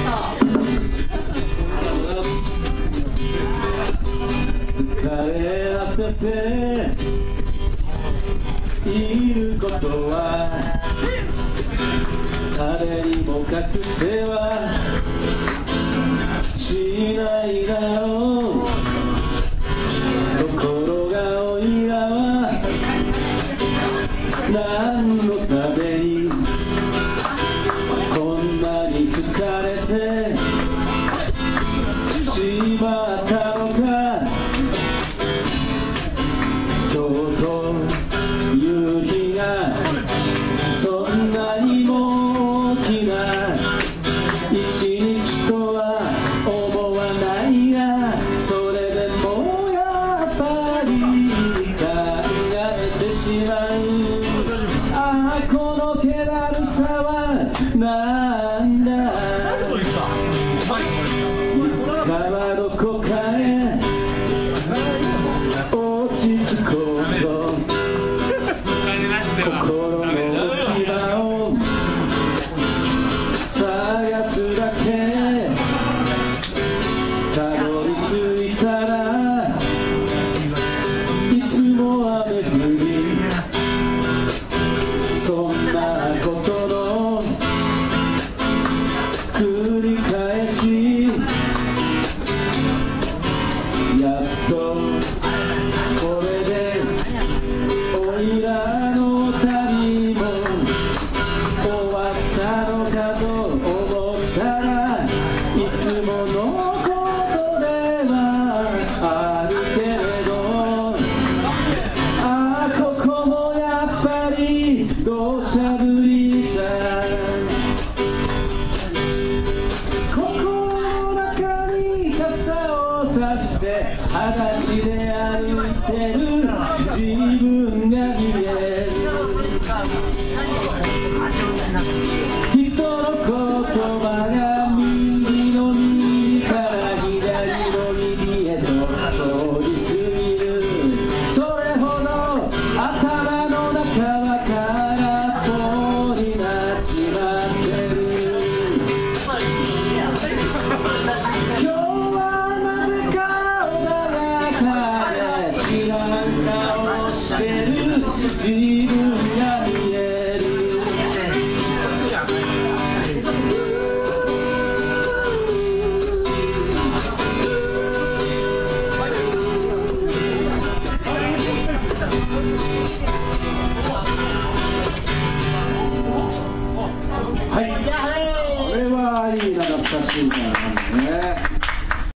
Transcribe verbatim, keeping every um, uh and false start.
疲れ果てていることは誰にも隠せはしないだろう。ところがおいらは何のためにこんなに疲れてしまったのか。とうとう夕日がそんなにも大きな一日とは思わないが、それでもやっぱり考えてしまう。ああこの気だるさはなんだ。いつかはどこかへ落ち着こうと心の置き場を探すだけ。たどり着いたらいつも雨降り、そんなことの繰り返し。やっとこれでおいらの旅も終わったのかと思ったら、いつものことではあるけれど、ああここもやっぱり土砂降りさ。心の中に傘を差して裸足で歩いてる自分が見える。人の言葉が右の右から左の右へと通り過ぎる。それほど頭の中は空っぽになっちまってる。今日はなぜか穏やかで知らん顔してる自分が見える。はい、これはいいな、懐かしい歌なんですね。